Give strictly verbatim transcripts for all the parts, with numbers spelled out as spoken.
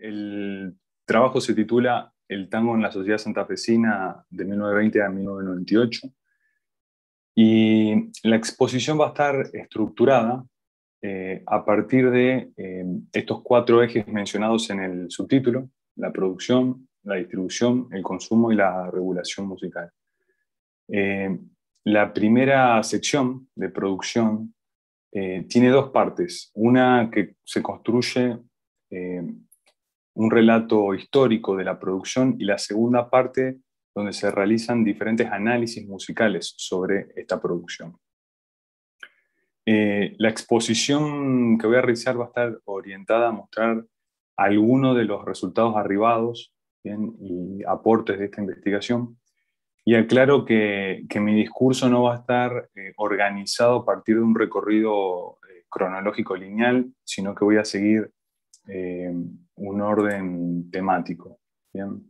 El trabajo se titula El tango en la sociedad santafesina de mil novecientos veinte a mil novecientos noventa y ocho. Y la exposición va a estar estructurada eh, a partir de eh, estos cuatro ejes mencionados en el subtítulo: la producción, la distribución, el consumo y la regulación musical. Eh, la primera sección de producción eh, tiene dos partes. Una que se construye eh, un relato histórico de la producción, y la segunda parte donde se realizan diferentes análisis musicales sobre esta producción. Eh, la exposición que voy a realizar va a estar orientada a mostrar algunos de los resultados arribados, ¿bien?, y aportes de esta investigación. Y aclaro que, que mi discurso no va a estar eh, organizado a partir de un recorrido eh, cronológico lineal, sino que voy a seguir eh, un orden temático. ¿Bien?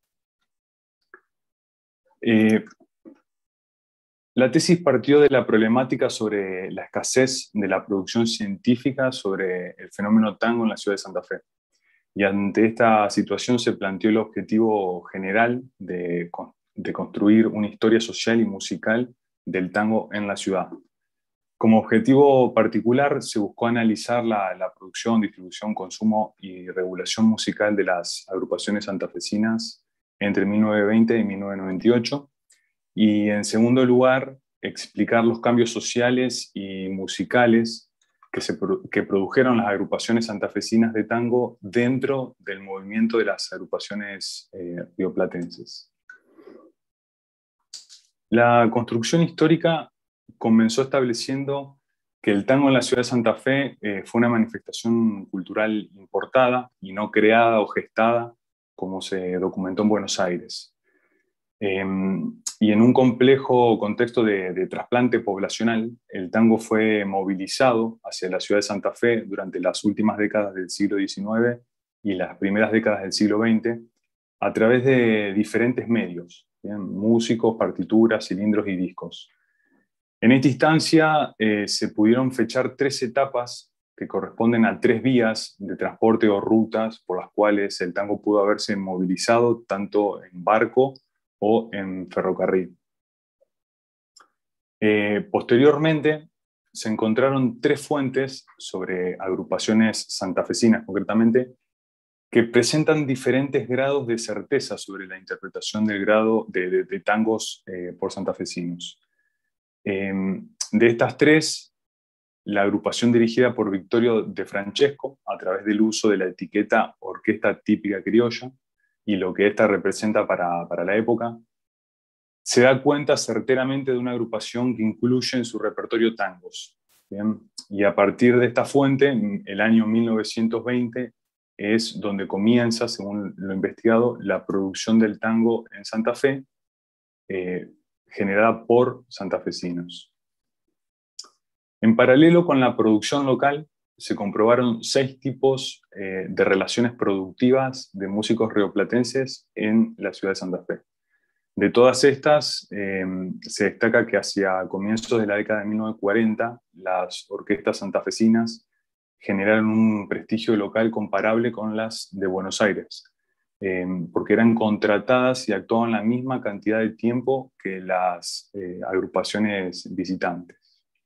Eh, la tesis partió de la problemática sobre la escasez de la producción científica sobre el fenómeno tango en la ciudad de Santa Fe. Y ante esta situación se planteó el objetivo general de, de construir una historia social y musical del tango en la ciudad. Como objetivo particular se buscó analizar la, la producción, distribución, consumo y regulación musical de las agrupaciones santafesinas entre mil novecientos veinte y mil novecientos noventa y ocho, y en segundo lugar explicar los cambios sociales y musicales que, se, que produjeron las agrupaciones santafesinas de tango dentro del movimiento de las agrupaciones eh, rioplatenses. La construcción histórica comenzó estableciendo que el tango en la ciudad de Santa Fe eh, fue una manifestación cultural importada y no creada o gestada como se documentó en Buenos Aires. Eh, y en un complejo contexto de, de trasplante poblacional, el tango fue movilizado hacia la ciudad de Santa Fe durante las últimas décadas del siglo diecinueve y las primeras décadas del siglo veinte a través de diferentes medios, ¿bien?, músicos, partituras, cilindros y discos. En esta instancia eh, se pudieron fechar tres etapas que corresponden a tres vías de transporte o rutas por las cuales el tango pudo haberse movilizado tanto en barco o en ferrocarril. Eh, posteriormente se encontraron tres fuentes sobre agrupaciones santafesinas concretamente que presentan diferentes grados de certeza sobre la interpretación del grado de, de, de tangos eh, por santafesinos. Eh, de estas tres, la agrupación dirigida por Victorio De Francesco, a través del uso de la etiqueta orquesta típica criolla y lo que ésta representa para, para la época, se da cuenta certeramente de una agrupación que incluye en su repertorio tangos. ¿Bien? Y a partir de esta fuente, el año mil novecientos veinte es donde comienza, según lo investigado, la producción del tango en Santa Fe, eh, generada por santafesinos. En paralelo con la producción local, se comprobaron seis tipos eh, de relaciones productivas de músicos rioplatenses en la ciudad de Santa Fe. De todas estas, eh, se destaca que hacia comienzos de la década de mil novecientos cuarenta, las orquestas santafesinas generaron un prestigio local comparable con las de Buenos Aires, eh, porque eran contratadas y actuaban la misma cantidad de tiempo que las eh, agrupaciones visitantes.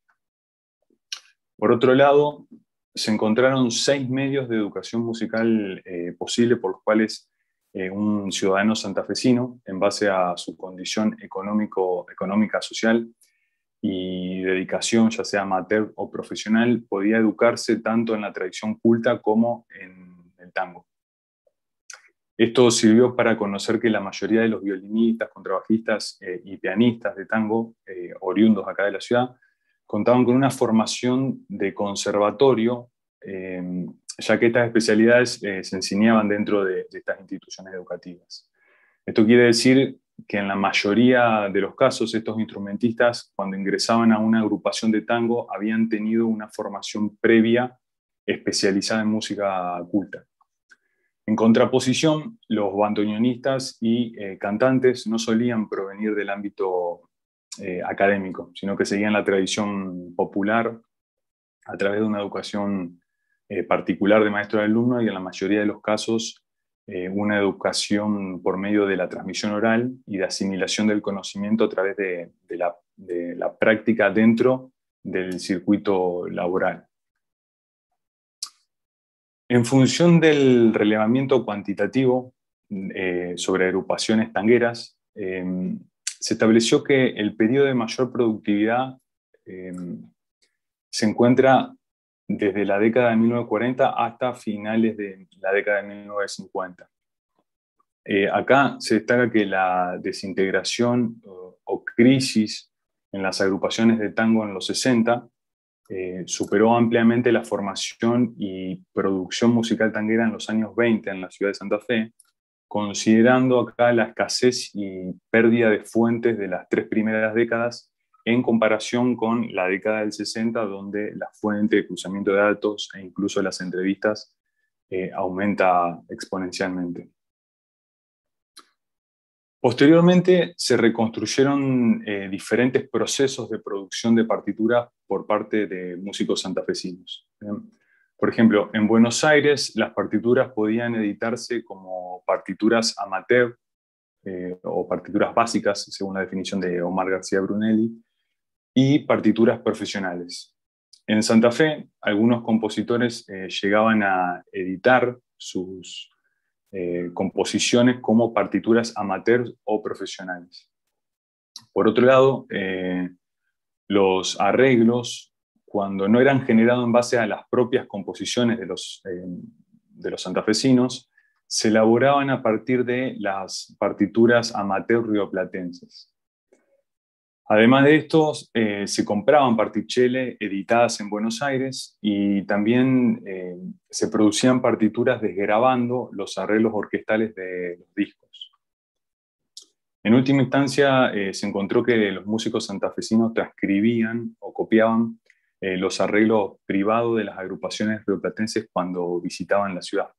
Por otro lado, se encontraron seis medios de educación musical eh, posible por los cuales eh, un ciudadano santafesino, en base a su condición económico, económica, social y dedicación, ya sea amateur o profesional, podía educarse tanto en la tradición culta como en el tango. Esto sirvió para conocer que la mayoría de los violinistas, contrabajistas eh, y pianistas de tango, eh, oriundos acá de la ciudad, contaban con una formación de conservatorio, eh, ya que estas especialidades eh, se enseñaban dentro de, de estas instituciones educativas. Esto quiere decir que en la mayoría de los casos estos instrumentistas, cuando ingresaban a una agrupación de tango, habían tenido una formación previa especializada en música culta. En contraposición, los bandoneonistas y eh, cantantes no solían provenir del ámbito eh, académico, sino que seguían la tradición popular a través de una educación eh, particular de maestro al alumno y en la mayoría de los casos eh, una educación por medio de la transmisión oral y de asimilación del conocimiento a través de, de, la, de la práctica dentro del circuito laboral. En función del relevamiento cuantitativo eh, sobre agrupaciones tangueras, eh, se estableció que el periodo de mayor productividad eh, se encuentra desde la década de mil novecientos cuarenta hasta finales de la década de mil novecientos cincuenta. Eh, acá se destaca que la desintegración o, o crisis en las agrupaciones de tango en los sesenta eh, superó ampliamente la formación y producción musical tanguera en los años veinte en la ciudad de Santa Fe, considerando acá la escasez y pérdida de fuentes de las tres primeras décadas en comparación con la década del sesenta, donde la fuente de cruzamiento de datos e incluso las entrevistas eh, aumenta exponencialmente. Posteriormente se reconstruyeron eh, diferentes procesos de producción de partituras por parte de músicos santafesinos. ¿Bien? Por ejemplo, en Buenos Aires las partituras podían editarse como partituras amateur eh, o partituras básicas, según la definición de Omar García Brunelli, y partituras profesionales. En Santa Fe, algunos compositores eh, llegaban a editar sus eh, composiciones como partituras amateurs o profesionales. Por otro lado, eh, los arreglos, cuando no eran generados en base a las propias composiciones de los, eh, de los santafesinos, se elaboraban a partir de las partituras amateur rioplatenses. Además de estos, eh, se compraban partichelle editadas en Buenos Aires y también eh, se producían partituras desgrabando los arreglos orquestales de los discos. En última instancia, eh, se encontró que los músicos santafesinos transcribían o copiaban eh, los arreglos privados de las agrupaciones rioplatenses cuando visitaban la ciudad.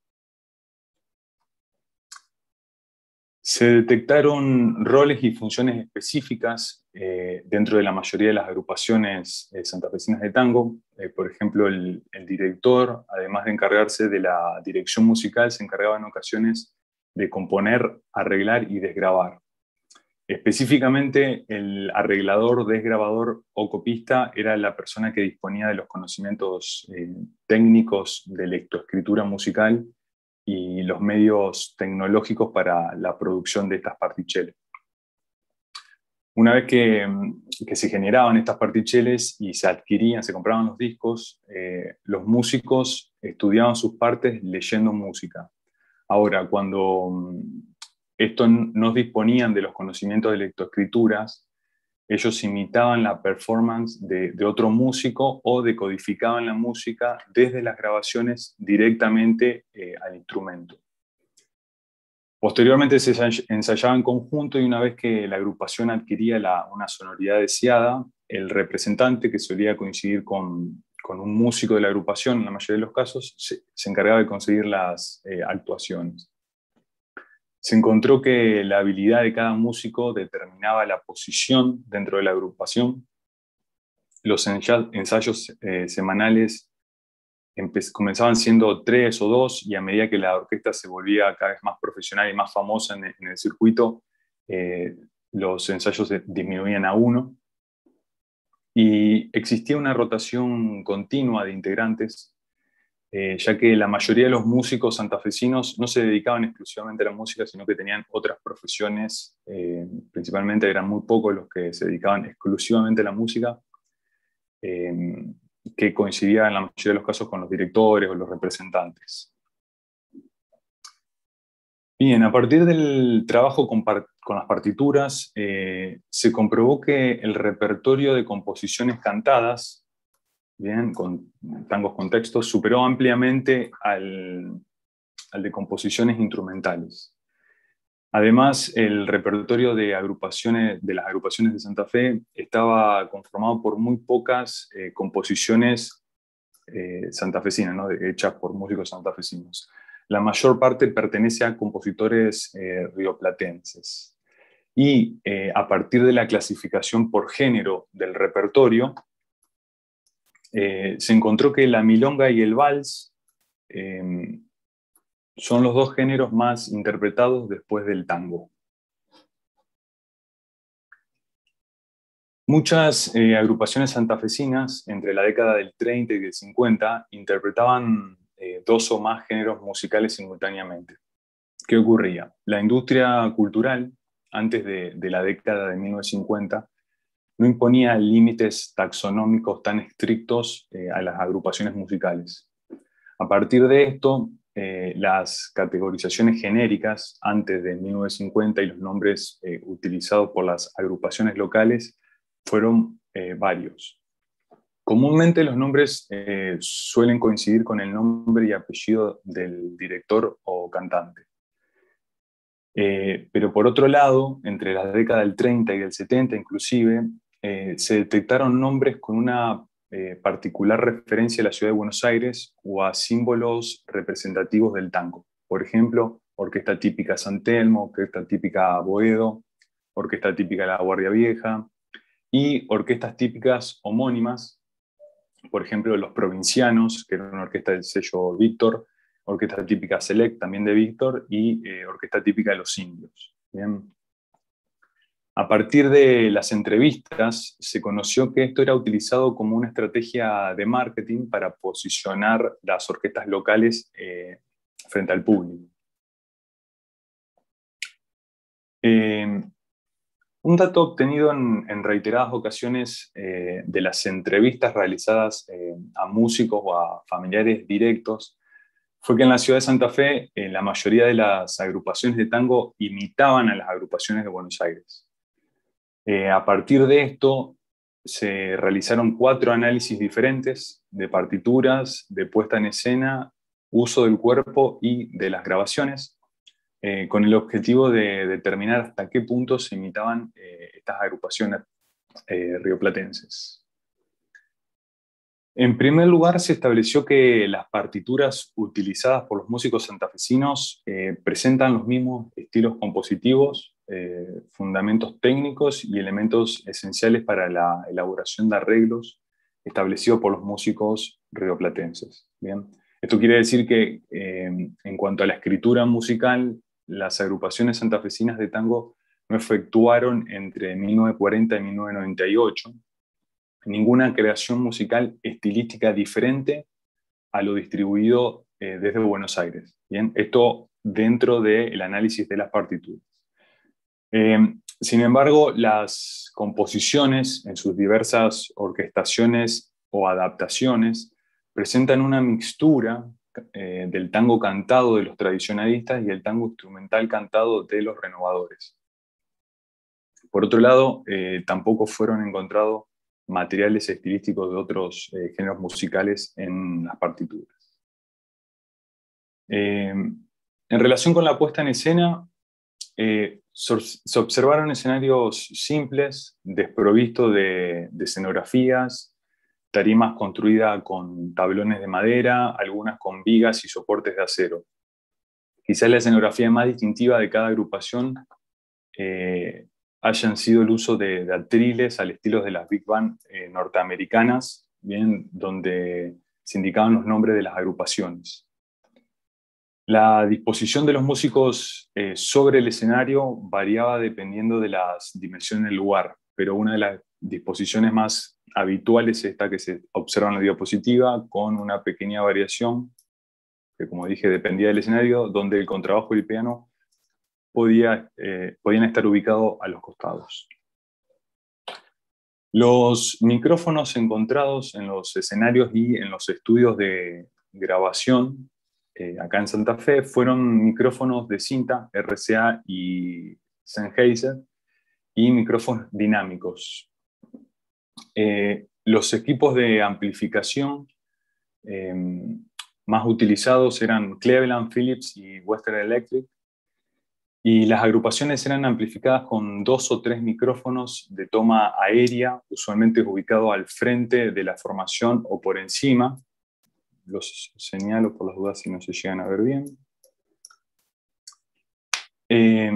Se detectaron roles y funciones específicas eh, dentro de la mayoría de las agrupaciones eh, santafesinas de tango. Eh, por ejemplo, el, el director, además de encargarse de la dirección musical, se encargaba en ocasiones de componer, arreglar y desgrabar. Específicamente, el arreglador, desgrabador o copista era la persona que disponía de los conocimientos eh, técnicos de lectoescritura musical y los medios tecnológicos para la producción de estas particheles. Una vez que, que se generaban estas particheles y se adquirían, se compraban los discos, eh, los músicos estudiaban sus partes leyendo música. Ahora, cuando estos no disponían de los conocimientos de lectoescrituras, ellos imitaban la performance de, de otro músico o decodificaban la música desde las grabaciones directamente eh, al instrumento. Posteriormente se ensayaba en conjunto y una vez que la agrupación adquiría la, una sonoridad deseada, el representante, que solía coincidir con, con un músico de la agrupación en la mayoría de los casos, se, se encargaba de conseguir las eh, actuaciones. Se encontró que la habilidad de cada músico determinaba la posición dentro de la agrupación. Los ensayos eh, semanales comenzaban siendo tres o dos y a medida que la orquesta se volvía cada vez más profesional y más famosa en el, en el circuito, eh, los ensayos disminuían a uno. Y existía una rotación continua de integrantes, Eh, ya que la mayoría de los músicos santafesinos no se dedicaban exclusivamente a la música, sino que tenían otras profesiones, eh, principalmente eran muy pocos los que se dedicaban exclusivamente a la música, eh, que coincidían en la mayoría de los casos con los directores o los representantes. Bien, a partir del trabajo con, con las partituras, eh, se comprobó que el repertorio de composiciones cantadas, bien, con tangos con textos, superó ampliamente al, al de composiciones instrumentales. Además, el repertorio de, agrupaciones, de las agrupaciones de Santa Fe estaba conformado por muy pocas eh, composiciones eh, santafesinas, ¿no? hechas por músicos santafesinos. La mayor parte pertenece a compositores eh, rioplatenses. Y eh, a partir de la clasificación por género del repertorio, Eh, se encontró que la milonga y el vals eh, son los dos géneros más interpretados después del tango. Muchas eh, agrupaciones santafesinas, entre la década del treinta y del cincuenta, interpretaban eh, dos o más géneros musicales simultáneamente. ¿Qué ocurría? La industria cultural, antes de, de la década de mil novecientos cincuenta, no imponía límites taxonómicos tan estrictos eh, a las agrupaciones musicales. A partir de esto, eh, las categorizaciones genéricas antes de mil novecientos cincuenta y los nombres eh, utilizados por las agrupaciones locales fueron eh, varios. Comúnmente los nombres eh, suelen coincidir con el nombre y apellido del director o cantante. Eh, pero por otro lado, entre la década del treinta y del setenta inclusive, eh, se detectaron nombres con una eh, particular referencia a la ciudad de Buenos Aires o a símbolos representativos del tango. Por ejemplo, Orquesta Típica San Telmo, Orquesta Típica Boedo, Orquesta Típica La Guardia Vieja, y orquestas típicas homónimas, por ejemplo, Los Provincianos, que era una orquesta del sello Víctor, Orquesta Típica Select, también de Víctor, y eh, Orquesta Típica de los Indios. Bien. A partir de las entrevistas, se conoció que esto era utilizado como una estrategia de marketing para posicionar las orquestas locales eh, frente al público. Eh, Un dato obtenido en, en reiteradas ocasiones eh, de las entrevistas realizadas eh, a músicos o a familiares directos fue que en la ciudad de Santa Fe eh, la mayoría de las agrupaciones de tango imitaban a las agrupaciones de Buenos Aires. Eh, a partir de esto se realizaron cuatro análisis diferentes de partituras, de puesta en escena, uso del cuerpo y de las grabaciones, Eh, con el objetivo de determinar hasta qué punto se imitaban eh, estas agrupaciones eh, rioplatenses. En primer lugar, se estableció que las partituras utilizadas por los músicos santafesinos eh, presentan los mismos estilos compositivos, eh, fundamentos técnicos y elementos esenciales para la elaboración de arreglos establecidos por los músicos rioplatenses. Bien. Esto quiere decir que eh, en cuanto a la escritura musical, las agrupaciones santafesinas de tango no efectuaron entre mil novecientos cuarenta y mil novecientos noventa y ocho ninguna creación musical estilística diferente a lo distribuido eh, desde Buenos Aires. ¿Bien? Esto dentro del análisis de las partituras. Eh, sin embargo, las composiciones en sus diversas orquestaciones o adaptaciones presentan una mixtura eh, del tango cantado de los tradicionalistas y el tango instrumental cantado de los renovadores. Por otro lado, eh, tampoco fueron encontrados materiales estilísticos de otros eh, géneros musicales en las partituras. Eh, en relación con la puesta en escena, eh, se observaron escenarios simples, desprovistos de, de escenografías, tarimas construidas con tablones de madera, algunas con vigas y soportes de acero. Quizás la escenografía más distintiva de cada agrupación eh, hayan sido el uso de, de atriles al estilo de las big band eh, norteamericanas, bien, donde se indicaban los nombres de las agrupaciones. La disposición de los músicos eh, sobre el escenario variaba dependiendo de las dimensiones del lugar, pero una de las disposiciones más habituales es esta que se observa en la diapositiva, con una pequeña variación, que como dije dependía del escenario, donde el contrabajo y el piano podía, eh, podían estar ubicados a los costados. Los micrófonos encontrados en los escenarios y en los estudios de grabación eh, acá en Santa Fe fueron micrófonos de cinta, R C A y Sennheiser, y micrófonos dinámicos. Eh, los equipos de amplificación eh, más utilizados eran Cleveland, Philips y Western Electric, y las agrupaciones eran amplificadas con dos o tres micrófonos de toma aérea, usualmente ubicados al frente de la formación o por encima. Los señalo por las dudas si no se llegan a ver bien. Eh,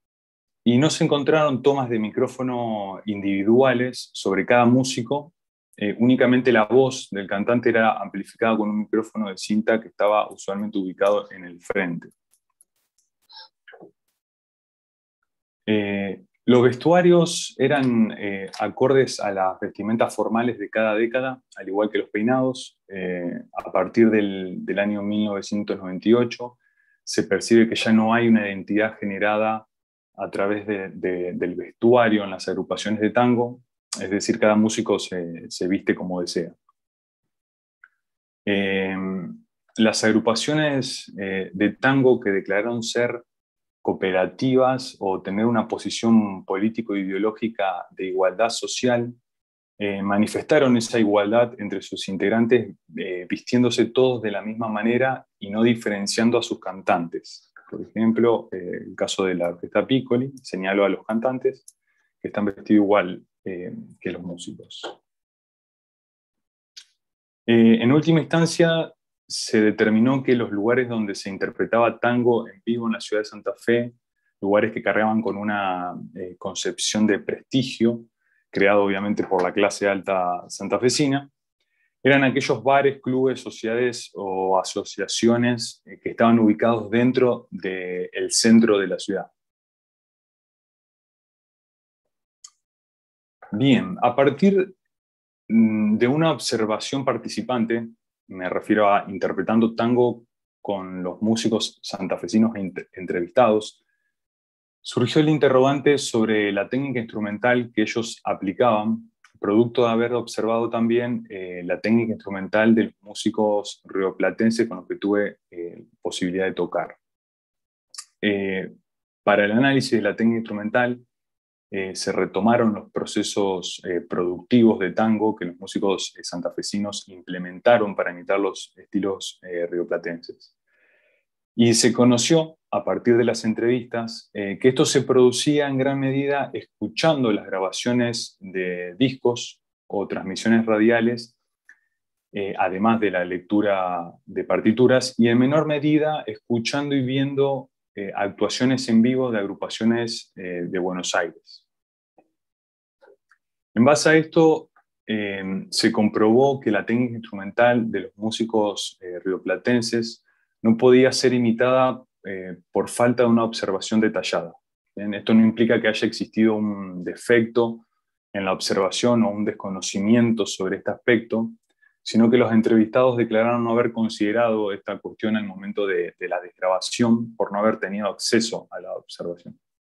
y no se encontraron tomas de micrófono individuales sobre cada músico eh, únicamente la voz del cantante era amplificada con un micrófono de cinta que estaba usualmente ubicado en el frente. Eh, los vestuarios eran eh, acordes a las vestimentas formales de cada década, al igual que los peinados. Eh, a partir del, del año mil novecientos noventa y ocho se percibe que ya no hay una identidad generada a través de, de, del vestuario en las agrupaciones de tango, es decir, cada músico se, se viste como desea. Eh, las agrupaciones eh, de tango que declararon ser cooperativas o tener una posición político-ideológica de igualdad social, eh, manifestaron esa igualdad entre sus integrantes eh, vistiéndose todos de la misma manera y no diferenciando a sus cantantes. Por ejemplo, eh, el caso de la orquesta Piccoli, señaló a los cantantes que están vestidos igual eh, que los músicos. Eh, en última instancia, se determinó que los lugares donde se interpretaba tango en vivo en la ciudad de Santa Fe, lugares que cargaban con una eh, concepción de prestigio, creado obviamente por la clase alta santafesina, eran aquellos bares, clubes, sociedades o asociaciones eh, que estaban ubicados dentro del centro de la ciudad. Bien, a partir de una observación participante, me refiero a interpretando tango con los músicos santafesinos entrevistados, surgió el interrogante sobre la técnica instrumental que ellos aplicaban, producto de haber observado también eh, la técnica instrumental de los músicos rioplatenses con los que tuve eh, posibilidad de tocar. Eh, para el análisis de la técnica instrumental, Eh, se retomaron los procesos eh, productivos de tango que los músicos eh, santafesinos implementaron para imitar los estilos eh, rioplatenses. Y se conoció, a partir de las entrevistas, eh, que esto se producía en gran medida escuchando las grabaciones de discos o transmisiones radiales, eh, además de la lectura de partituras, y en menor medida escuchando y viendo eh, actuaciones en vivo de agrupaciones eh, de Buenos Aires. En base a esto, eh, se comprobó que la técnica instrumental de los músicos eh, rioplatenses no podía ser imitada eh, por falta de una observación detallada. Bien, esto no implica que haya existido un defecto en la observación o un desconocimiento sobre este aspecto, sino que los entrevistados declararon no haber considerado esta cuestión al momento de, de la desgrabación por no haber tenido acceso a la observación.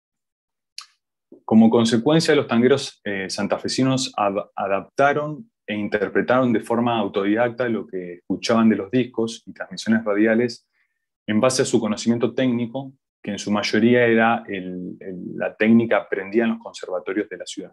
Como consecuencia, los tangueros eh, santafesinos ad adaptaron e interpretaron de forma autodidacta lo que escuchaban de los discos y transmisiones radiales en base a su conocimiento técnico, que en su mayoría era el, el, la técnica aprendida en los conservatorios de la ciudad.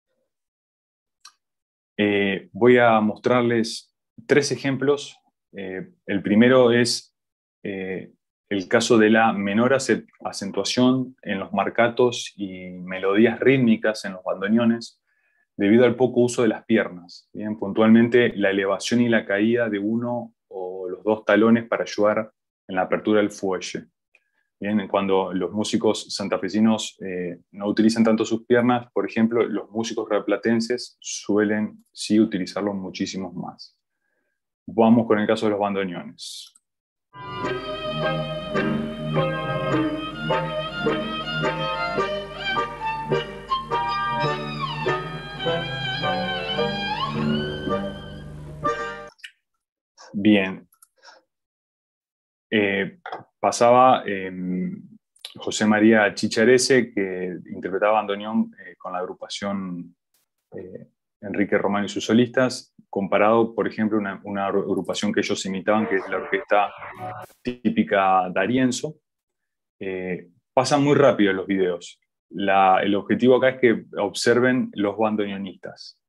Eh, voy a mostrarles tres ejemplos. Eh, el primero es eh, el caso de la menor acentuación en los marcatos y melodías rítmicas en los bandoneones debido al poco uso de las piernas. Bien, puntualmente la elevación y la caída de uno o los dos talones para ayudar en la apertura del fuelle. Bien, cuando los músicos santafesinos eh, no utilizan tanto sus piernas, por ejemplo, los músicos rioplatenses suelen sí utilizarlos muchísimos más. Vamos con el caso de los bandoneones. Bien. Eh, pasaba eh, José María Chicharese, que interpretaba bandoneón eh, con la agrupación eh, Enrique Román y sus solistas, comparado, por ejemplo, una, una agrupación que ellos imitaban, que es la orquesta típica D'Arienzo. Eh, pasan muy rápido los videos. La, el objetivo acá es que observen los bandoneonistas.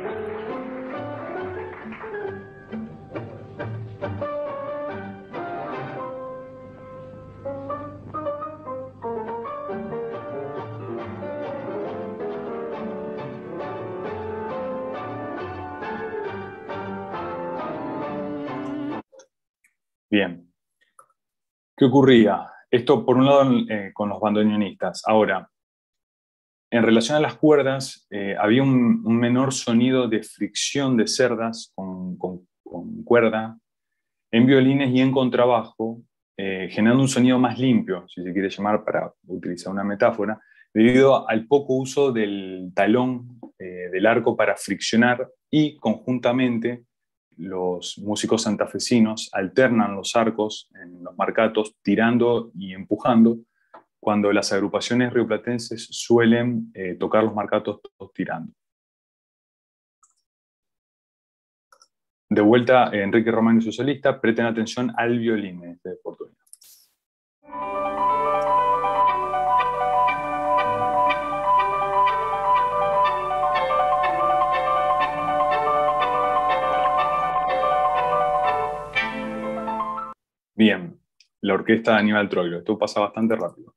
Bien. ¿Qué ocurría? Esto, por un lado, eh, con los bandoneonistas. Ahora, En relación a las cuerdas, eh, había un, un menor sonido de fricción de cerdas con, con, con cuerda en violines y en contrabajo, eh, generando un sonido más limpio, si se quiere llamar, para utilizar una metáfora, debido al poco uso del talón eh, del arco para friccionar, y conjuntamente los músicos santafesinos alternan los arcos en los marcatos, tirando y empujando, cuando las agrupaciones rioplatenses suelen eh, tocar los marcatos todos tirando. De vuelta, Enrique Román y su solista, presten atención al violín en esta oportunidad. Bien, la orquesta de Aníbal Troilo. Esto pasa bastante rápido.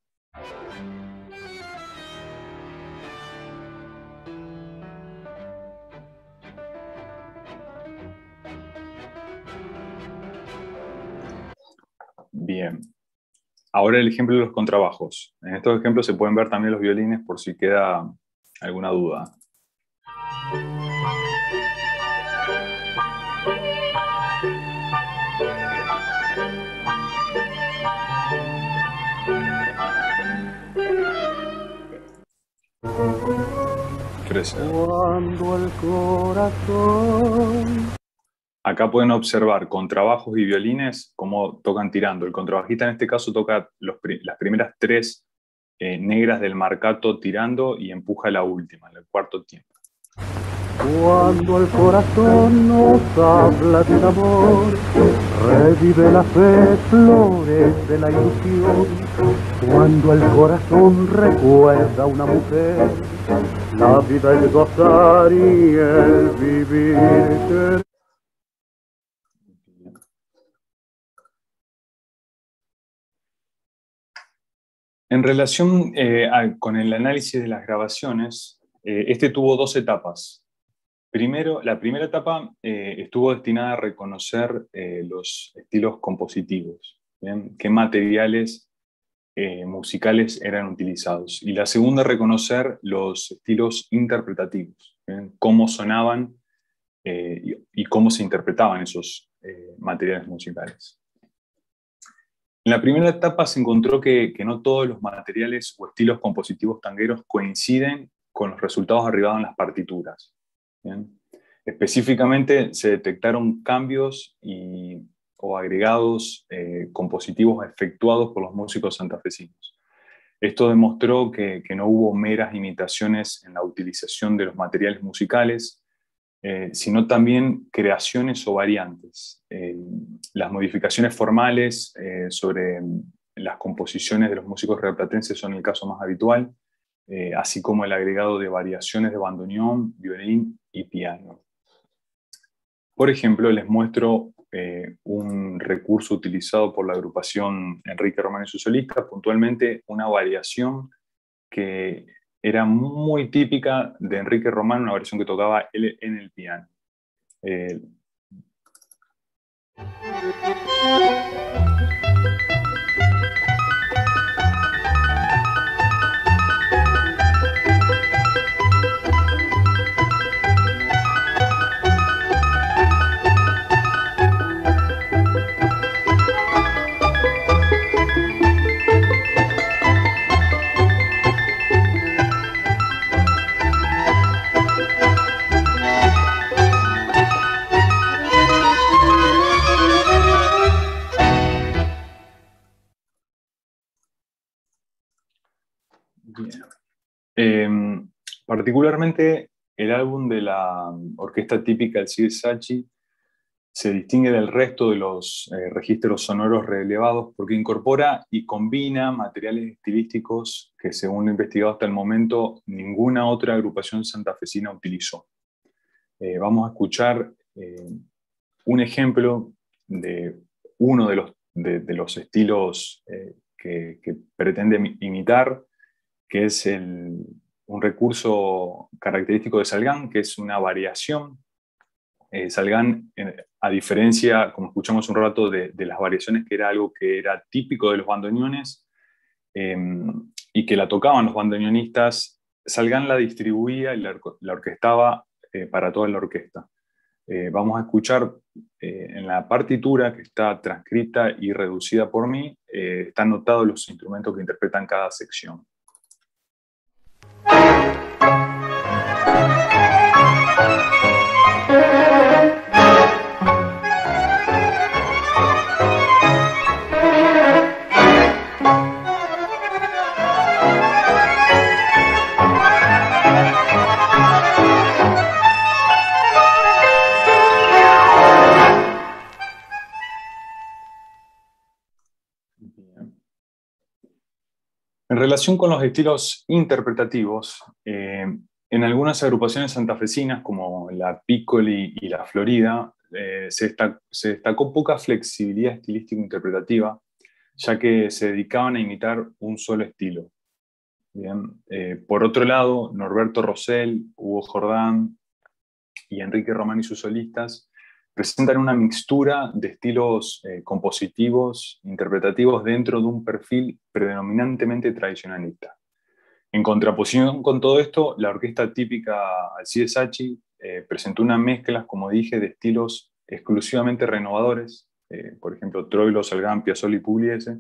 Bien. Ahora el ejemplo de los contrabajos. En estos ejemplos se pueden ver también los violines por si queda alguna duda. Crece. Cuando el corazón... Acá pueden observar contrabajos y violines cómo tocan tirando. El contrabajista en este caso toca los, las primeras tres eh, negras del marcato tirando y empuja la última, en el cuarto tiempo. Cuando el corazón nos habla de un amor, revive la fe, florece la ilusión. Cuando el corazón recuerda a una mujer, la vida es gozar y el vivir. En relación eh, a, con el análisis de las grabaciones, eh, este tuvo dos etapas. Primero, la primera etapa eh, estuvo destinada a reconocer eh, los estilos compositivos, ¿bien? Qué materiales eh, musicales eran utilizados. Y la segunda, reconocer los estilos interpretativos, ¿bien? Cómo sonaban eh, y, y cómo se interpretaban esos eh, materiales musicales. En la primera etapa se encontró que, que no todos los materiales o estilos compositivos tangueros coinciden con los resultados arribados en las partituras. ¿Bien? Específicamente se detectaron cambios y, o agregados eh, compositivos efectuados por los músicos santafesinos. Esto demostró que, que no hubo meras imitaciones en la utilización de los materiales musicales, Eh, sino también creaciones o variantes. Eh, las modificaciones formales eh, sobre las composiciones de los músicos rioplatenses son el caso más habitual, eh, así como el agregado de variaciones de bandoneón, violín y piano. Por ejemplo, les muestro eh, un recurso utilizado por la agrupación Enrique Román y su solista, puntualmente una variación que era muy típica de Enrique Román, una versión que tocaba él en el piano. Eh, Bien. Eh, particularmente el álbum de la orquesta típica del Cir Sachi se distingue del resto de los eh, registros sonoros relevados porque incorpora y combina materiales estilísticos que, según lo investigado hasta el momento, ninguna otra agrupación santafesina utilizó. Eh, vamos a escuchar eh, un ejemplo de uno de los, de, de los estilos eh, que, que pretende imitar, que es el, un recurso característico de Salgán, que es una variación. Eh, Salgán, eh, a diferencia, como escuchamos un rato, de, de las variaciones, que era algo que era típico de los bandoneones eh, y que la tocaban los bandoneonistas, Salgán la distribuía y la, la orquestaba eh, para toda la orquesta. Eh, vamos a escuchar eh, en la partitura, que está transcrita y reducida por mí, eh, están anotados los instrumentos que interpretan cada sección. En relación con los estilos interpretativos, eh, en algunas agrupaciones santafesinas, como la Piccoli y la Florida, eh, se, destac se destacó poca flexibilidad estilístico-interpretativa, ya que se dedicaban a imitar un solo estilo. Bien. Eh, por otro lado, Norberto Rosell, Hugo Jordán y Enrique Román y sus solistas presentan una mixtura de estilos eh, compositivos, interpretativos dentro de un perfil predominantemente tradicionalista. En contraposición con todo esto, la orquesta típica Alcide Sacchi eh, presentó una mezcla, como dije, de estilos exclusivamente renovadores, eh, por ejemplo, Troilo, Salgán, Piazzolla y Pugliese,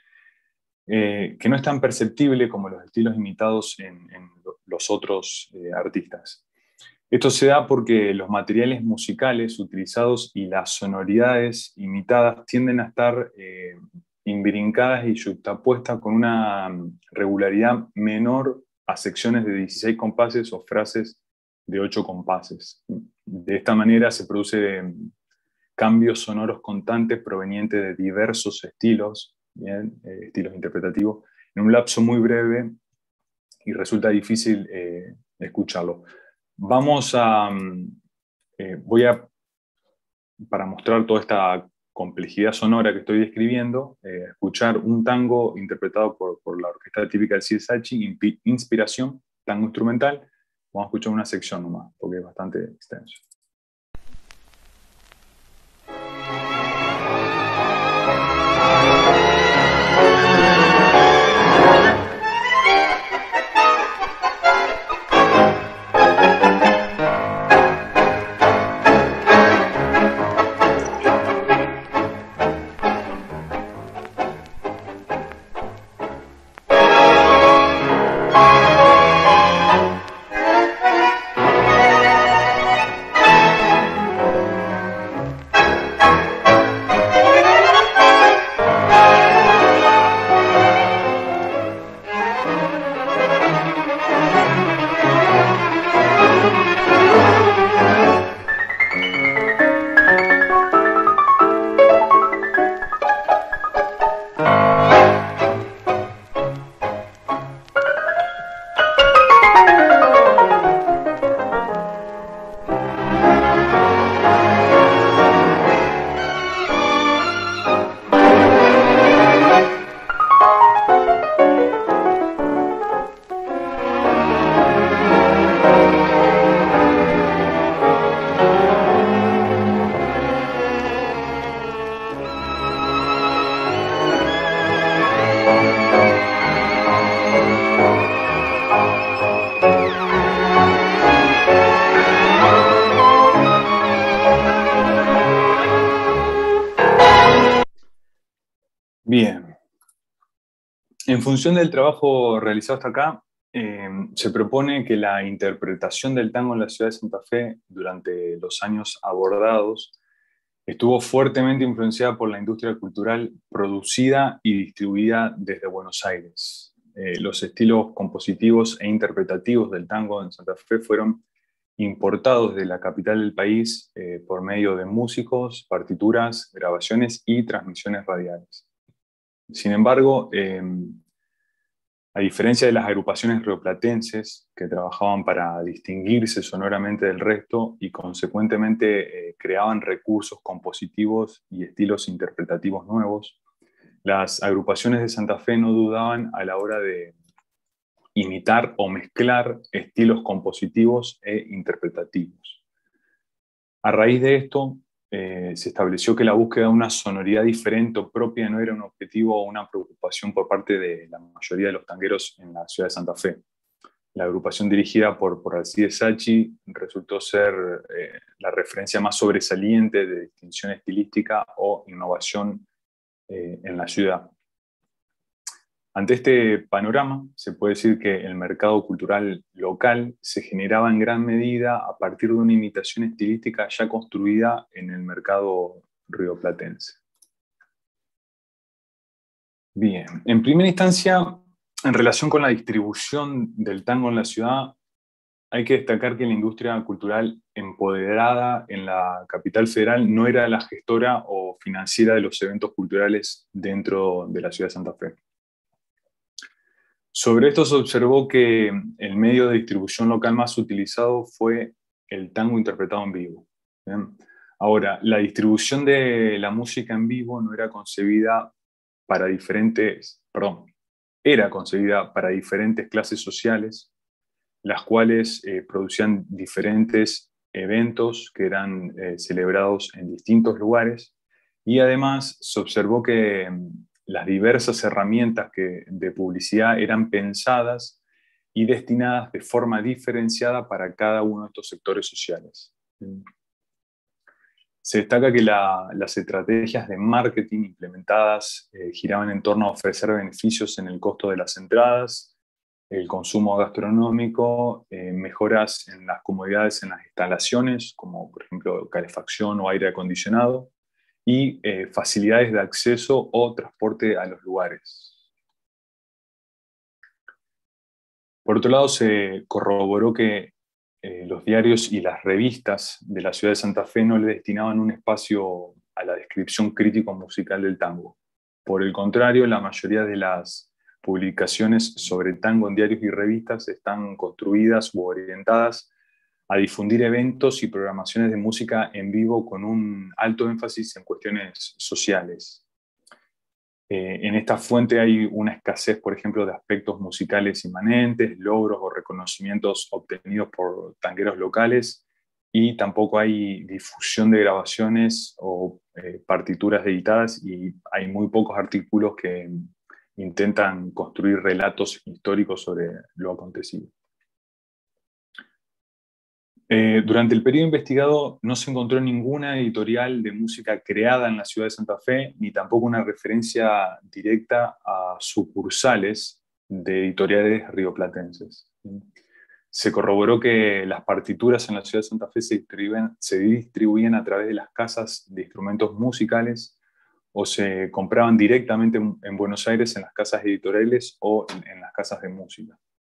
eh, que no es tan perceptible como los estilos imitados en, en los otros eh, artistas. Esto se da porque los materiales musicales utilizados y las sonoridades imitadas tienden a estar eh, imbrincadas y yuxtapuestas con una regularidad menor a secciones de dieciséis compases o frases de ocho compases. De esta manera se producen cambios sonoros constantes provenientes de diversos estilos, ¿bien? Eh, estilos interpretativos, en un lapso muy breve y resulta difícil eh, escucharlo. Vamos a, eh, voy a, para mostrar toda esta complejidad sonora que estoy describiendo, eh, escuchar un tango interpretado por, por la orquesta típica del Alcide Sacchi, Inspiración, tango instrumental. Vamos a escuchar una sección nomás, porque es bastante extenso. Bien. En función del trabajo realizado hasta acá, eh, se propone que la interpretación del tango en la ciudad de Santa Fe durante los años abordados estuvo fuertemente influenciada por la industria cultural producida y distribuida desde Buenos Aires. Eh, los estilos compositivos e interpretativos del tango en Santa Fe fueron importados de la capital del país eh, por medio de músicos, partituras, grabaciones y transmisiones radiales. Sin embargo, eh, a diferencia de las agrupaciones rioplatenses que trabajaban para distinguirse sonoramente del resto y consecuentemente eh, creaban recursos compositivos y estilos interpretativos nuevos, las agrupaciones de Santa Fe no dudaban a la hora de imitar o mezclar estilos compositivos e interpretativos. A raíz de esto, Eh, se estableció que la búsqueda de una sonoridad diferente o propia no era un objetivo o una preocupación por parte de la mayoría de los tangueros en la ciudad de Santa Fe. La agrupación dirigida por, por Alcides Sacchi resultó ser eh, la referencia más sobresaliente de distinción estilística o innovación eh, en la ciudad. Ante este panorama, se puede decir que el mercado cultural local se generaba en gran medida a partir de una imitación estilística ya construida en el mercado rioplatense. Bien, en primera instancia, en relación con la distribución del tango en la ciudad, hay que destacar que la industria cultural empoderada en la capital federal no era la gestora o financiera de los eventos culturales dentro de la ciudad de Santa Fe. Sobre esto se observó que el medio de distribución local más utilizado fue el tango interpretado en vivo. ¿Bien? Ahora, la distribución de la música en vivo no era concebida para diferentes, perdón, era concebida para diferentes clases sociales, las cuales eh, producían diferentes eventos que eran eh, celebrados en distintos lugares, y además se observó que las diversas herramientas que, de publicidad eran pensadas y destinadas de forma diferenciada para cada uno de estos sectores sociales. Se destaca que la, las estrategias de marketing implementadas eh, giraban en torno a ofrecer beneficios en el costo de las entradas, el consumo gastronómico, eh, mejoras en las comodidades en las instalaciones, como por ejemplo calefacción o aire acondicionado, y eh, facilidades de acceso o transporte a los lugares. Por otro lado, se corroboró que eh, los diarios y las revistas de la ciudad de Santa Fe no le destinaban un espacio a la descripción crítico-musical del tango. Por el contrario, la mayoría de las publicaciones sobre tango en diarios y revistas están construidas u orientadas a difundir eventos y programaciones de música en vivo con un alto énfasis en cuestiones sociales. Eh, en esta fuente hay una escasez, por ejemplo, de aspectos musicales inmanentes, logros o reconocimientos obtenidos por tangueros locales, y tampoco hay difusión de grabaciones o eh, partituras editadas, y hay muy pocos artículos que intentan construir relatos históricos sobre lo acontecido. Eh, durante el periodo investigado no se encontró ninguna editorial de música creada en la ciudad de Santa Fe, ni tampoco una referencia directa a sucursales de editoriales rioplatenses. Se corroboró que las partituras en la ciudad de Santa Fe se distribuían, se distribuían a través de las casas de instrumentos musicales, o se compraban directamente en Buenos Aires en las casas editoriales o en, en las casas de música.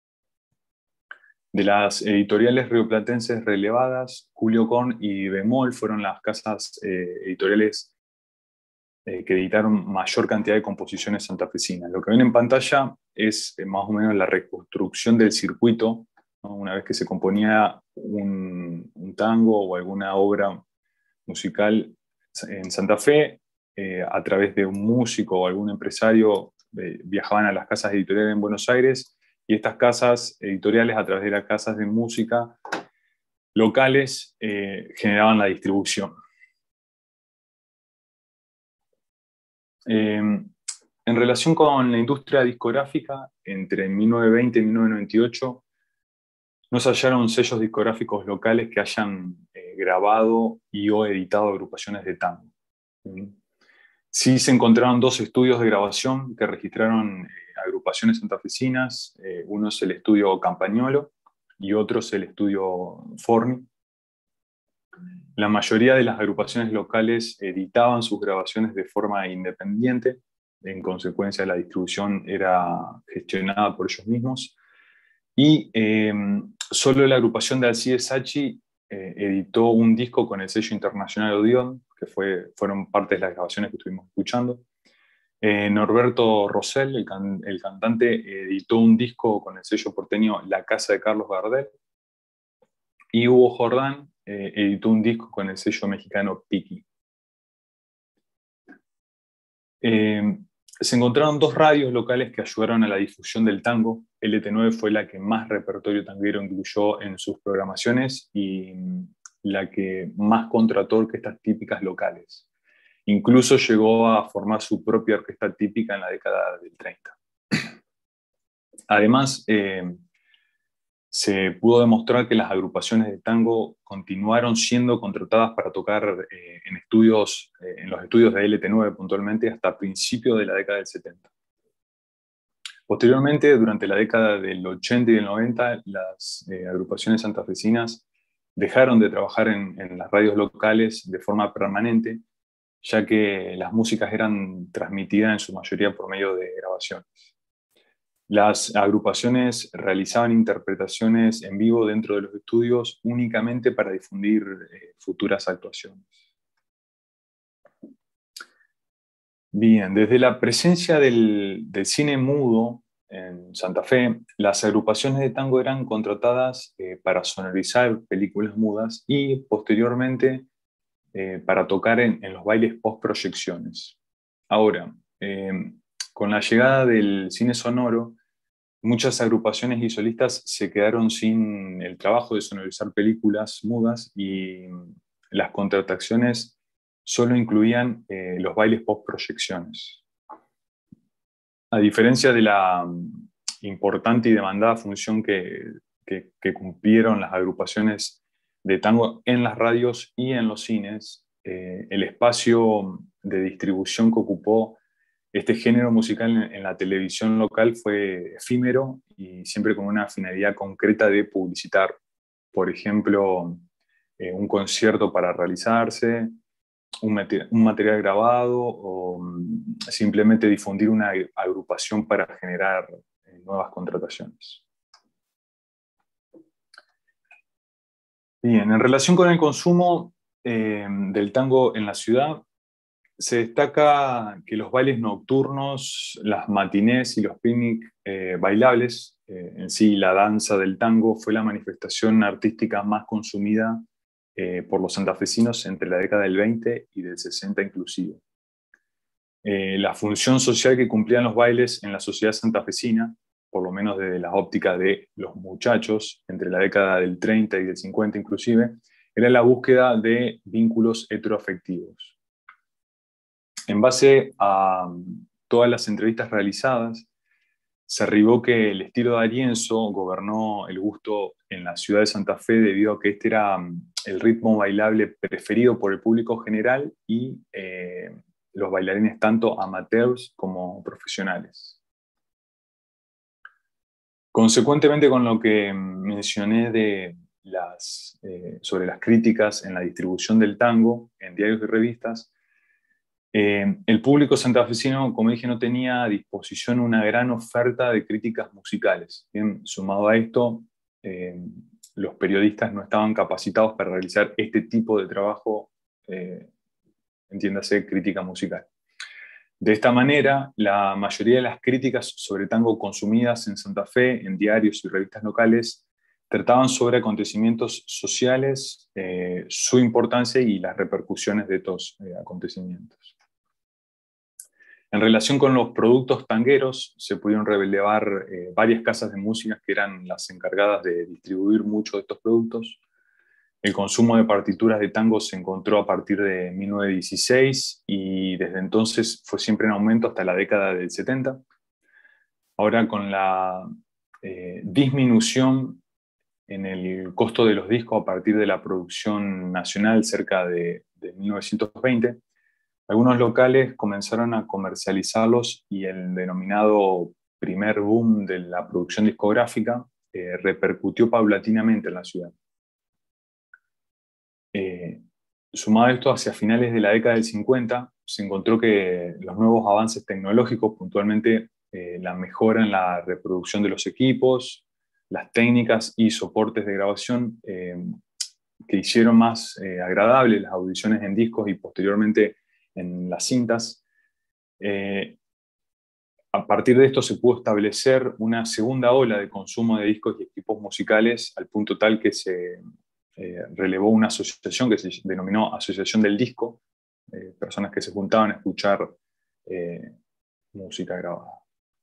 De las editoriales rioplatenses relevadas, Julio Korn y Bemol fueron las casas eh, editoriales eh, que editaron mayor cantidad de composiciones santafesinas. Lo que ven en pantalla es eh, más o menos la reconstrucción del circuito, ¿no? Una vez que se componía un, un tango o alguna obra musical en Santa Fe, eh, a través de un músico o algún empresario, eh, viajaban a las casas editoriales en Buenos Aires, y estas casas editoriales, a través de las casas de música locales, eh, generaban la distribución. Eh, en relación con la industria discográfica, entre mil novecientos veinte y mil novecientos noventa y ocho, no se hallaron sellos discográficos locales que hayan eh, grabado y o editado agrupaciones de tango. Sí se encontraron dos estudios de grabación que registraron eh, agrupaciones santafesinas. Eh, uno es el estudio Campagnolo y otro es el estudio Forni. La mayoría de las agrupaciones locales editaban sus grabaciones de forma independiente. En consecuencia, la distribución era gestionada por ellos mismos. Y eh, solo la agrupación de Alcides Sacchi eh, editó un disco con el sello internacional Odeón, que fue, fueron parte de las grabaciones que estuvimos escuchando. Eh, Norberto Rosell, el, can, el cantante, editó un disco con el sello porteño La Casa de Carlos Gardel. Y Hugo Jordán eh, editó un disco con el sello mexicano Piki. Eh, se encontraron dos radios locales que ayudaron a la difusión del tango. L T nueve fue la que más repertorio tanguero incluyó en sus programaciones y la que más contrató orquestas típicas locales. Incluso llegó a formar su propia orquesta típica en la década del treinta. Además, eh, se pudo demostrar que las agrupaciones de tango continuaron siendo contratadas para tocar eh, en, estudios, eh, en los estudios de L T nueve puntualmente hasta principios de la década del setenta. Posteriormente, durante la década del ochenta y del noventa, las eh, agrupaciones santafesinas dejaron de trabajar en, en las radios locales de forma permanente, ya que las músicas eran transmitidas en su mayoría por medio de grabaciones. Las agrupaciones realizaban interpretaciones en vivo dentro de los estudios únicamente para difundir eh, futuras actuaciones. Bien, desde la presencia del, del cine mudo en Santa Fe, las agrupaciones de tango eran contratadas eh, para sonorizar películas mudas y posteriormente eh, para tocar en, en los bailes post-proyecciones. Ahora, eh, con la llegada del cine sonoro, muchas agrupaciones y solistas se quedaron sin el trabajo de sonorizar películas mudas y las contrataciones solo incluían eh, los bailes post-proyecciones. A diferencia de la um, importante y demandada función que, que, que cumplieron las agrupaciones de tango en las radios y en los cines, eh, el espacio de distribución que ocupó este género musical en, en la televisión local fue efímero y siempre con una finalidad concreta de publicitar, por ejemplo, eh, un concierto para realizarse, un, un material grabado o um, simplemente difundir una agrupación para generar eh, nuevas contrataciones. Bien, en relación con el consumo eh, del tango en la ciudad, se destaca que los bailes nocturnos, las matinés y los picnic eh, bailables, eh, en sí la danza del tango, fue la manifestación artística más consumida eh, por los santafesinos entre la década del veinte y del sesenta inclusive. Eh, la función social que cumplían los bailes en la sociedad santafesina, por lo menos desde la óptica de los muchachos, entre la década del treinta y del cincuenta inclusive, era la búsqueda de vínculos heteroafectivos. En base a todas las entrevistas realizadas, se arribó que el estilo d'Arienzo gobernó el gusto en la ciudad de Santa Fe debido a que este era el ritmo bailable preferido por el público general y eh, los bailarines tanto amateurs como profesionales. Consecuentemente con lo que mencioné de las, eh, sobre las críticas en la distribución del tango en diarios y revistas, Eh, el público santafesino, como dije, no tenía a disposición una gran oferta de críticas musicales. Bien, sumado a esto, eh, los periodistas no estaban capacitados para realizar este tipo de trabajo, eh, entiéndase, crítica musical. De esta manera, la mayoría de las críticas sobre tango consumidas en Santa Fe, en diarios y revistas locales, trataban sobre acontecimientos sociales, eh, su importancia y las repercusiones de estos eh, acontecimientos. En relación con los productos tangueros, se pudieron relevar eh, varias casas de música que eran las encargadas de distribuir muchos de estos productos. El consumo de partituras de tango se encontró a partir de mil novecientos dieciséis y desde entonces fue siempre en aumento hasta la década del setenta. Ahora, con la eh, disminución en el costo de los discos a partir de la producción nacional cerca de, de mil novecientos veinte, algunos locales comenzaron a comercializarlos y el denominado primer boom de la producción discográfica eh, repercutió paulatinamente en la ciudad. Eh, sumado a esto, hacia finales de la década del cincuenta, se encontró que los nuevos avances tecnológicos, puntualmente eh, la mejora en la reproducción de los equipos, las técnicas y soportes de grabación, eh, que hicieron más eh, agradables las audiciones en discos y posteriormente en las cintas. Eh, a partir de esto se pudo establecer una segunda ola de consumo de discos y equipos musicales al punto tal que se eh, relevó una asociación que se denominó Asociación del Disco, eh, personas que se juntaban a escuchar eh, música grabada.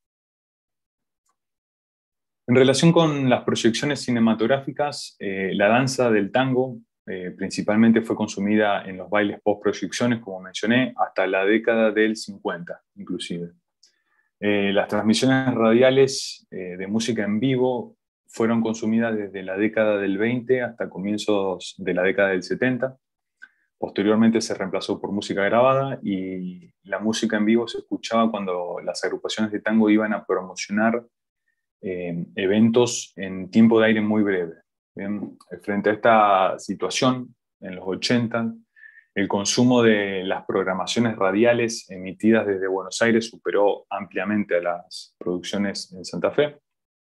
En relación con las proyecciones cinematográficas, eh, la danza del tango Eh, principalmente fue consumida en los bailes post-proyecciones, como mencioné, hasta la década del cincuenta, inclusive. Eh, las transmisiones radiales eh, de música en vivo fueron consumidas desde la década del veinte hasta comienzos de la década del setenta. Posteriormente se reemplazó por música grabada y la música en vivo se escuchaba cuando las agrupaciones de tango iban a promocionar eh, eventos en tiempo de aire muy breve. Bien, frente a esta situación, en los ochenta, el consumo de las programaciones radiales emitidas desde Buenos Aires superó ampliamente a las producciones en Santa Fe,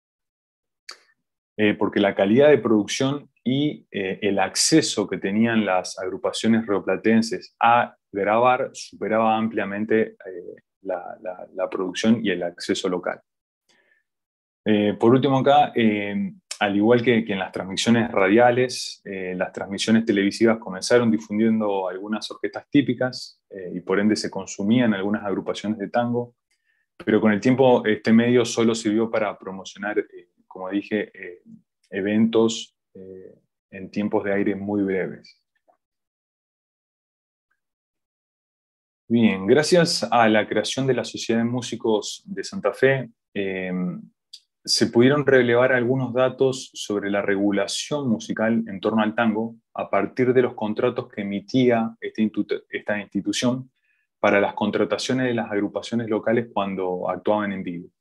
eh, porque la calidad de producción y eh, el acceso que tenían las agrupaciones rioplatenses a grabar superaba ampliamente eh, la, la, la producción y el acceso local. Eh, por último acá, eh, al igual que, que en las transmisiones radiales, eh, las transmisiones televisivas comenzaron difundiendo algunas orquestas típicas eh, y por ende se consumían algunas agrupaciones de tango, pero con el tiempo este medio solo sirvió para promocionar, eh, como dije, eh, eventos eh, en tiempos de aire muy breves. Bien, gracias a la creación de la Sociedad de Músicos de Santa Fe, eh, se pudieron relevar algunos datos sobre la regulación musical en torno al tango a partir de los contratos que emitía esta, institu- esta institución para las contrataciones de las agrupaciones locales cuando actuaban en vivo.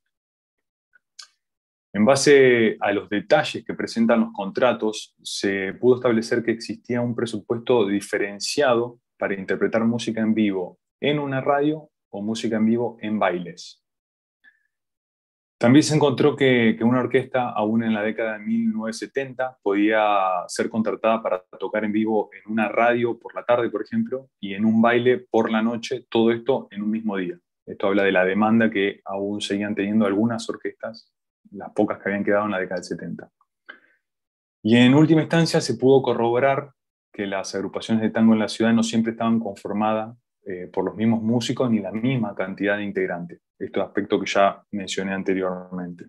En base a los detalles que presentan los contratos, se pudo establecer que existía un presupuesto diferenciado para interpretar música en vivo en una radio o música en vivo en bailes. También se encontró que, que una orquesta, aún en la década de mil novecientos setenta, podía ser contratada para tocar en vivo en una radio por la tarde, por ejemplo, y en un baile por la noche, todo esto en un mismo día. Esto habla de la demanda que aún seguían teniendo algunas orquestas, las pocas que habían quedado en la década del setenta. Y en última instancia se pudo corroborar que las agrupaciones de tango en la ciudad no siempre estaban conformadas eh, por los mismos músicos ni la misma cantidad de integrantes. Este aspecto que ya mencioné anteriormente.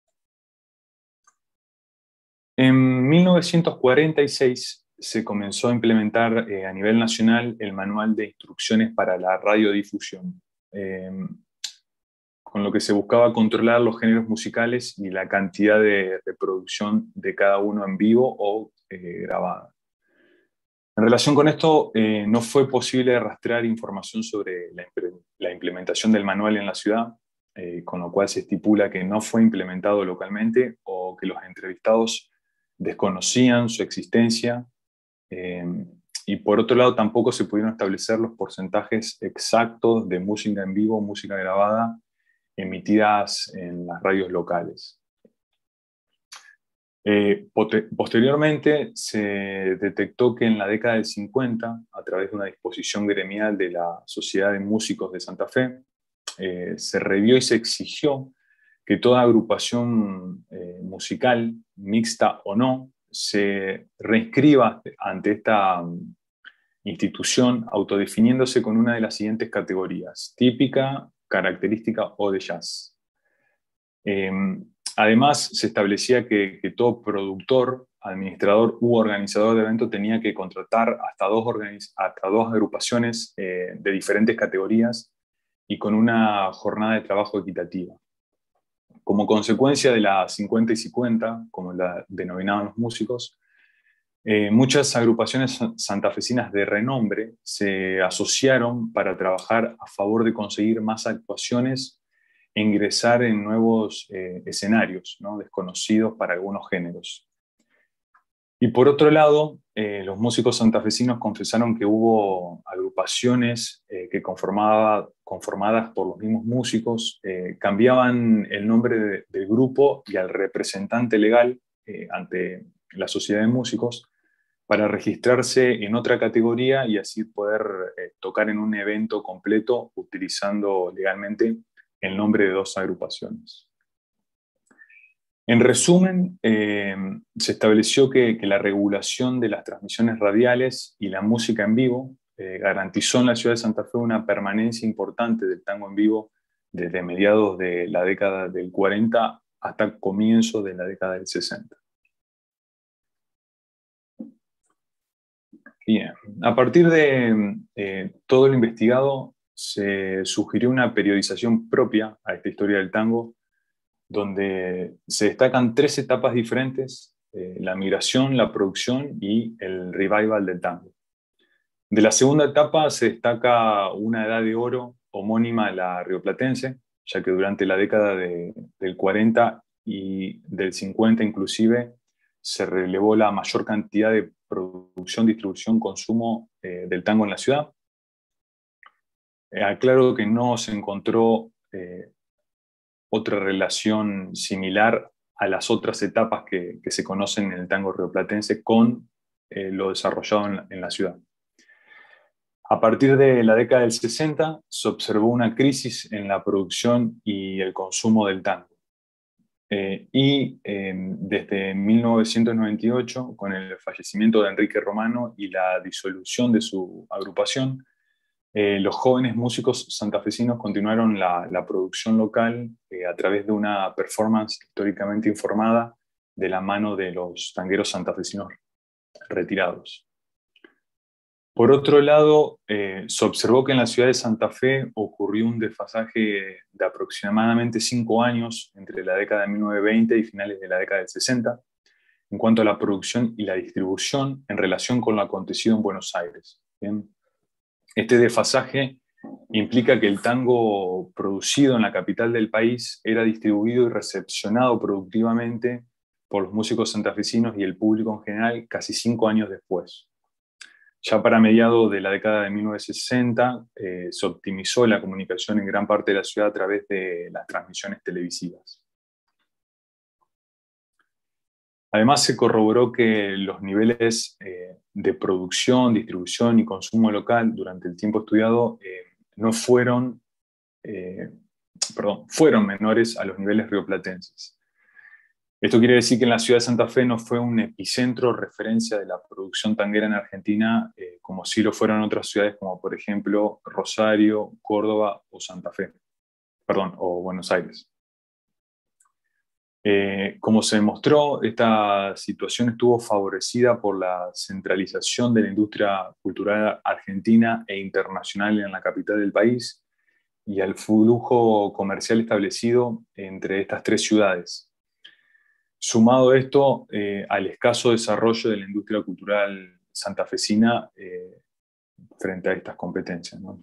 En mil novecientos cuarenta y seis se comenzó a implementar eh, a nivel nacional el Manual de Instrucciones para la Radiodifusión, eh, con lo que se buscaba controlar los géneros musicales y la cantidad de reproducción de cada uno en vivo o eh, grabada. En relación con esto, eh, no fue posible rastrear información sobre la, la implementación del manual en la ciudad, eh, con lo cual se estipula que no fue implementado localmente o que los entrevistados desconocían su existencia, eh, y por otro lado tampoco se pudieron establecer los porcentajes exactos de música en vivo, música grabada, emitidas en las radios locales. Eh, posteriormente se detectó que en la década del cincuenta, a través de una disposición gremial de la Sociedad de Músicos de Santa Fe, eh, se revió y se exigió que toda agrupación eh, musical, mixta o no, se reinscriba ante esta um, institución autodefiniéndose con una de las siguientes categorías: típica, característica o de jazz. Eh, Además, se establecía que, que todo productor, administrador u organizador de evento tenía que contratar hasta dos, hasta dos agrupaciones eh, de diferentes categorías y con una jornada de trabajo equitativa. Como consecuencia de la cincuenta y cincuenta, como la denominaban los músicos, eh, muchas agrupaciones santafesinas de renombre se asociaron para trabajar a favor de conseguir más actuaciones e ingresar en nuevos eh, escenarios, ¿no?, desconocidos para algunos géneros. Y por otro lado, eh, los músicos santafesinos confesaron que hubo agrupaciones eh, que conformaba, conformadas por los mismos músicos eh, cambiaban el nombre de, del grupo y al representante legal eh, ante la Sociedad de Músicos para registrarse en otra categoría y así poder eh, tocar en un evento completo utilizando legalmente el nombre de dos agrupaciones. En resumen, eh, se estableció que, que la regulación de las transmisiones radiales y la música en vivo eh, garantizó en la ciudad de Santa Fe una permanencia importante del tango en vivo desde mediados de la década del cuarenta hasta comienzos de la década del sesenta. Bien, a partir de eh, todo lo investigado, se sugirió una periodización propia a esta historia del tango donde se destacan tres etapas diferentes: eh, la migración, la producción y el revival del tango. De la segunda etapa se destaca una edad de oro homónima a la rioplatense, ya que durante la década de, del cuarenta y del cincuenta inclusive se relevó la mayor cantidad de producción, distribución, consumo eh, del tango en la ciudad. Eh, aclaro que no se encontró eh, otra relación similar a las otras etapas que, que se conocen en el tango rioplatense con eh, lo desarrollado en la, en la ciudad. A partir de la década del sesenta se observó una crisis en la producción y el consumo del tango. Eh, y eh, desde mil novecientos noventa y ocho, con el fallecimiento de Enrique Romano y la disolución de su agrupación, eh, los jóvenes músicos santafesinos continuaron la, la producción local eh, a través de una performance históricamente informada de la mano de los tangueros santafesinos retirados. Por otro lado, eh, se observó que en la ciudad de Santa Fe ocurrió un desfasaje de aproximadamente cinco años entre la década de mil novecientos veinte y finales de la década del sesenta, en cuanto a la producción y la distribución en relación con lo acontecido en Buenos Aires. ¿Bien? Este desfasaje implica que el tango producido en la capital del país era distribuido y recepcionado productivamente por los músicos santafesinos y el público en general casi cinco años después. Ya para mediados de la década de mil novecientos sesenta eh, se optimizó la comunicación en gran parte de la ciudad a través de las transmisiones televisivas. Además, se corroboró que los niveles eh, de producción, distribución y consumo local durante el tiempo estudiado eh, no fueron, eh, perdón, fueron menores a los niveles rioplatenses. Esto quiere decir que en la ciudad de Santa Fe no fue un epicentro referencia de la producción tanguera en Argentina, eh, como sí lo fueron otras ciudades como por ejemplo Rosario, Córdoba o Santa Fe, perdón, o Buenos Aires. Eh, como se demostró, esta situación estuvo favorecida por la centralización de la industria cultural argentina e internacional en la capital del país y al flujo comercial establecido entre estas tres ciudades. Sumado esto eh, al escaso desarrollo de la industria cultural santafesina eh, frente a estas competencias, ¿no?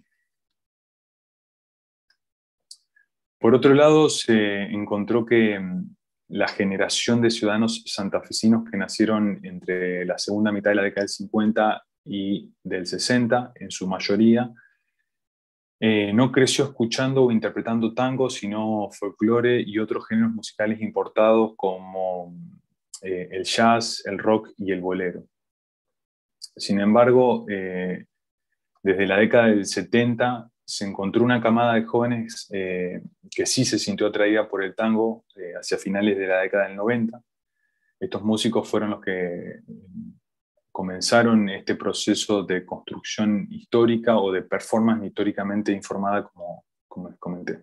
Por otro lado, se encontró que mm, la generación de ciudadanos santafesinos que nacieron entre la segunda mitad de la década del cincuenta y del sesenta, en su mayoría, eh, no creció escuchando o interpretando tango, sino folclore y otros géneros musicales importados como eh, el jazz, el rock y el bolero. Sin embargo, eh, desde la década del setenta se encontró una camada de jóvenes eh, que sí se sintió atraída por el tango eh, hacia finales de la década del noventa. Estos músicos fueron los que comenzaron este proceso de construcción histórica o de performance históricamente informada, como, como les comenté.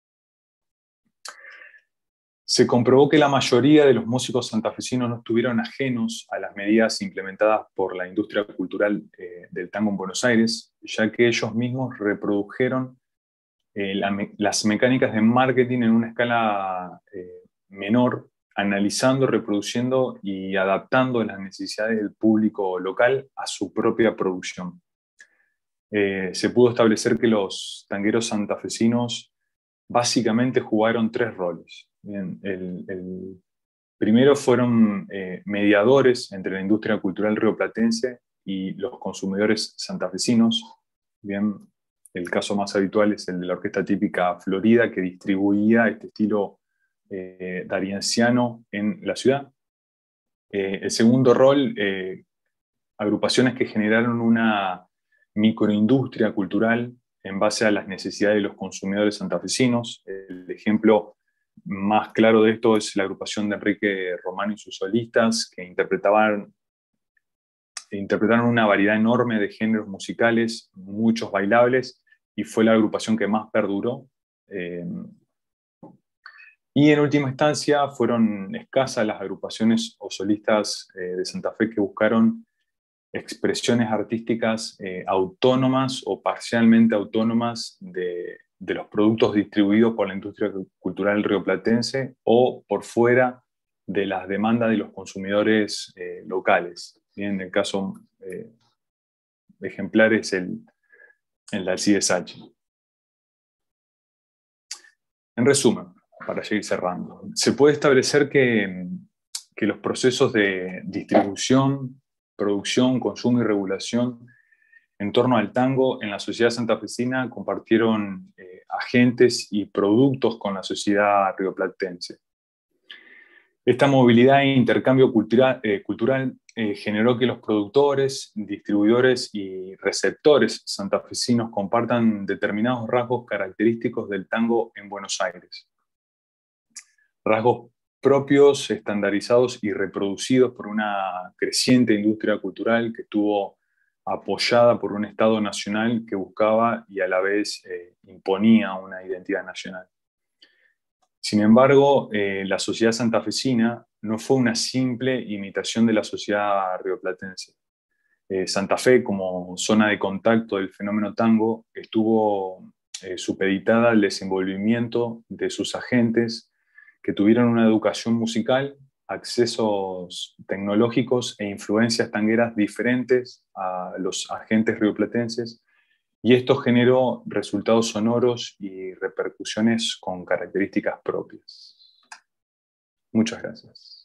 Se comprobó que la mayoría de los músicos santafesinos no estuvieron ajenos a las medidas implementadas por la industria cultural eh, del tango en Buenos Aires, ya que ellos mismos reprodujeron eh, la me las mecánicas de marketing en una escala eh, menor, analizando, reproduciendo y adaptando las necesidades del público local a su propia producción. Eh, se pudo establecer que los tangueros santafesinos básicamente jugaron tres roles. Bien, el, el primero fueron eh, mediadores entre la industria cultural rioplatense y los consumidores santafesinos. Bien, el caso más habitual es el de la orquesta típica Florida, que distribuía este estilo eh, darienciano en la ciudad. Eh, el segundo rol, eh, agrupaciones que generaron una microindustria cultural en base a las necesidades de los consumidores santafesinos. El ejemplo más claro de esto es la agrupación de Enrique Romano y sus solistas, que interpretaban, interpretaron una variedad enorme de géneros musicales, muchos bailables, y fue la agrupación que más perduró. Eh, y en última instancia fueron escasas las agrupaciones o solistas eh, de Santa Fe que buscaron expresiones artísticas eh, autónomas o parcialmente autónomas de, de los productos distribuidos por la industria cultural rioplatense o por fuera de las demandas de los consumidores eh, locales. Bien, en el caso eh, ejemplar es el, el del C S H. En resumen, para seguir cerrando, se puede establecer que, que los procesos de distribución, producción, consumo y regulación en torno al tango en la sociedad santafesina compartieron eh, agentes y productos con la sociedad rioplatense. Esta movilidad e intercambio cultural, eh, cultural eh, generó que los productores, distribuidores y receptores santafesinos compartan determinados rasgos característicos del tango en Buenos Aires. Rasgos propios, estandarizados y reproducidos por una creciente industria cultural que estuvo apoyada por un Estado nacional que buscaba y a la vez eh, imponía una identidad nacional. Sin embargo, eh, la sociedad santafesina no fue una simple imitación de la sociedad rioplatense. Eh, Santa Fe, como zona de contacto del fenómeno tango, estuvo eh, supeditada al desenvolvimiento de sus agentes que tuvieron una educación musical, accesos tecnológicos e influencias tangueras diferentes a los agentes rioplatenses, y esto generó resultados sonoros y repercusiones con características propias. Muchas gracias.